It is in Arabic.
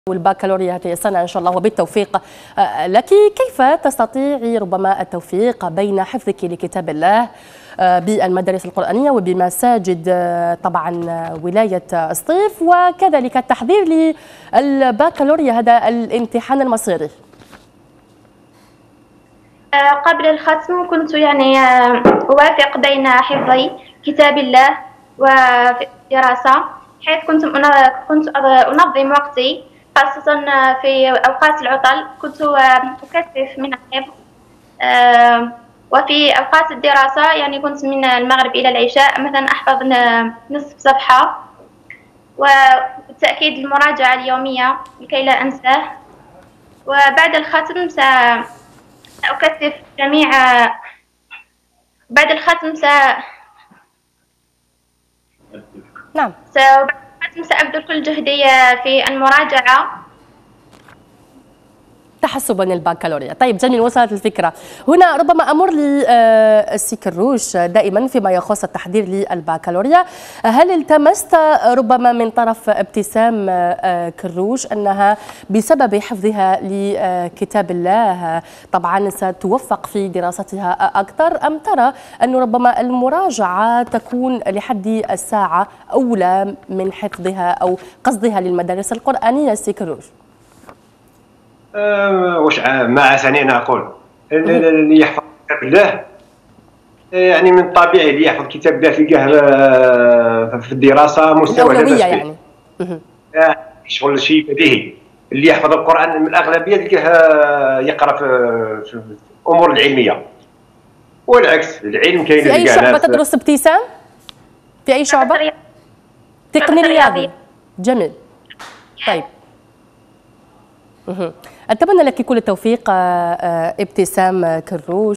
والبكالوريا هذه السنة إن شاء الله وبالتوفيق لك. كيف تستطيعي ربما التوفيق بين حفظك لكتاب الله بالمدارس القرآنية وبمساجد طبعا ولاية الصيف وكذلك التحضير للبكالوريا هذا الامتحان المصيري؟ قبل الختم كنت أوافق بين حفظ كتاب الله والدراسة، حيث كنت أنظم وقتي خاصة في أوقات العطل. كنت أكثف من الحفظ، وفي أوقات الدراسة كنت من المغرب إلى العشاء مثلا أحفظ نصف صفحة، وبالتأكيد المراجعة اليومية لكي لا أنساه. وبعد الختم سأكثف بعد الختم نعم. سأبذل كل جهدي في المراجعة تحسبا البكالوريا. طيب جميل، وصلت الفكرة. هنا ربما أمر للسي كروش دائما فيما يخص التحضير للبكالوريا، هل التمست ربما من طرف ابتسام كروش أنها بسبب حفظها لكتاب الله طبعا ستوفق في دراستها أكثر، أم ترى أن ربما المراجعة تكون لحد الساعة أولى من حفظها أو قصدها للمدارس القرآنية سي كروش؟ واش ما عساني انا اقول اللي يحفظ كتاب الله من الطبيعي اللي يحفظ كتاب الله تلقاه في الدراسه مستوى الأولوية شغل شيء بديهي. اللي يحفظ القران من الاغلبيه تلقاه يقرا في الامور العلميه، والعكس العلم كاين في اي شعبه تدرس ابتسام؟ في اي شعبه؟ تقني رياضي. جميل. طيب أتمنى لك كل التوفيق ابتسام كروش.